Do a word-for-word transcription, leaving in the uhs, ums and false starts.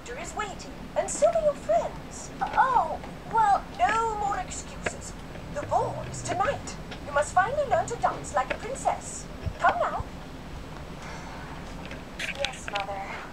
master is waiting, and so are your friends. Oh, well... No more excuses. The ball is tonight. You must finally learn to dance like a princess. Come now. Yes, Mother.